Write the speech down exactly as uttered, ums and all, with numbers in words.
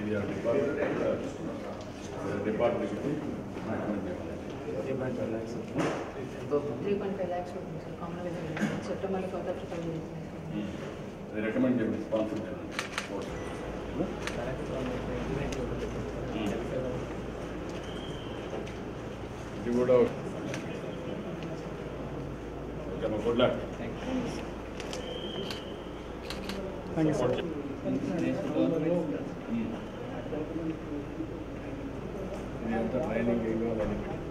department three point five lakhs ఉంటుంది sir common September కొత్త prepare చేసింది అది రికమెండ్ చేయండి స్పాన్సర్ చేయండి ఇది కూడా ఓకే మా good luck thank you sir ఇది ఎంత ట్రైనింగ్ ఏం కావాలని